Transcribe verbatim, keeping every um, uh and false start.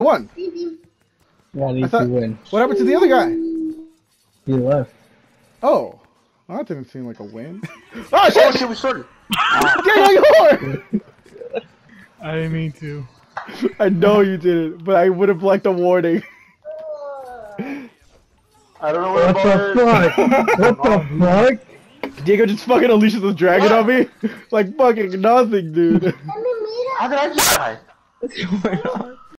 Won. Yeah, at least thought- you win. What happened to the other guy? He left. Oh. Well, that didn't seem like a win. Oh, Oh shit! shit, we started. Get on your I didn't mean to. I know you didn't, but I would have liked a warning. I don't know what, What the fuck? What the fuck? Diego just fucking unleashes the dragon on me? Like fucking nothing, dude. How did I just die? What's going on?